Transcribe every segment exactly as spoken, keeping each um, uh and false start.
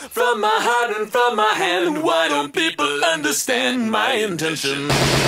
from my heart and from my hand. Why don't people understand my intention?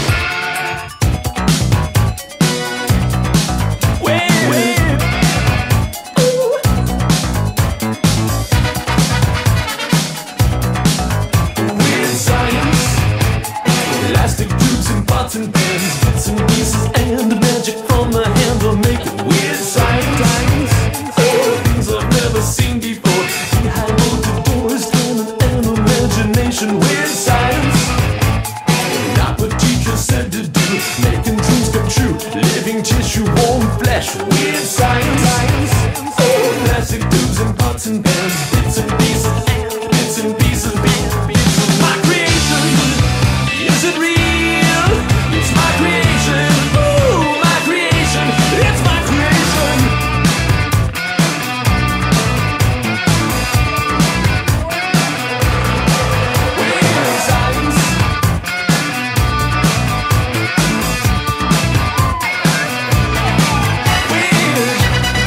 Pots and pans, bits and pieces, and the magic from my hand will make it weird science. Oh, things I've never seen before. Behind bolted doors, talent and imagination. Weird science. Not what teachers said to do, making dreams come true. Living tissue, warm flesh. Weird science. Oh, plastic tubes and pots and pans, bits and pieces, and bits and pieces, bits and pieces. My creation, is it real? It's my creation, ooh, my creation, it's my creation. Weird science. Weird.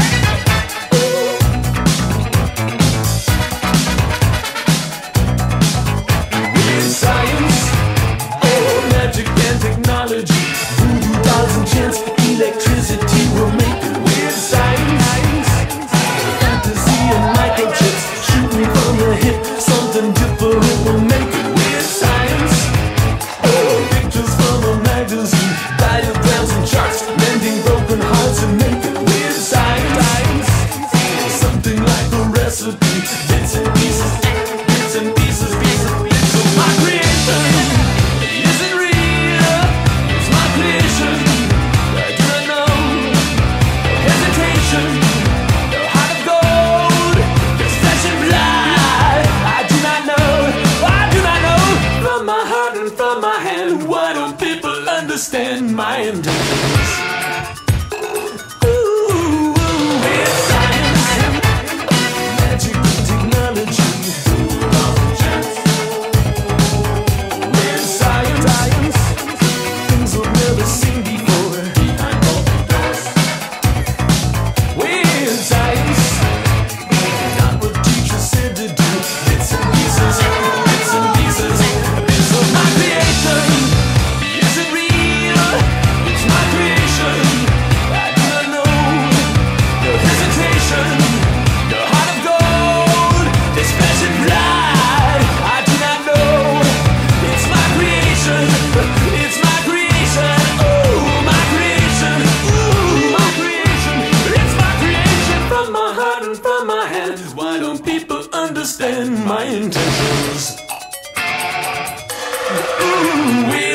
Weird science. Oh, magic and technology, voodoo dolls and chants, electricity will make it weird science. Fantasy and microchips, shooting from the hip, something different will make it weird science. Oh, pictures from a magazine, diagrams and charts, mending broken hearts and make it weird science. Something like a recipe, bits and pieces, bits and pieces, pieces, bits of my creation. Is it real? It's my creation. I do not know. No hesitation. No heart of gold. There's flesh and blood. I do not know. I do not know. From my heart and from my hand, why don't people understand my intentions? Ooh, weird science. Magic and technology. Weird science. Things I've never seen before. Behind open doors. Weird science. Not what teachers said to do. Bits and pieces, bits and pieces, bits of my creation. Is it real? It's my creation. I do not know. No hesitation. No heart of gold. There's flesh and blood. I do not know. It's my creation. It's my creation. Ooh, my creation. Ooh, my creation. It's my creation. From my heart and from my hand. Why don't people understand my intentions? Ooh, we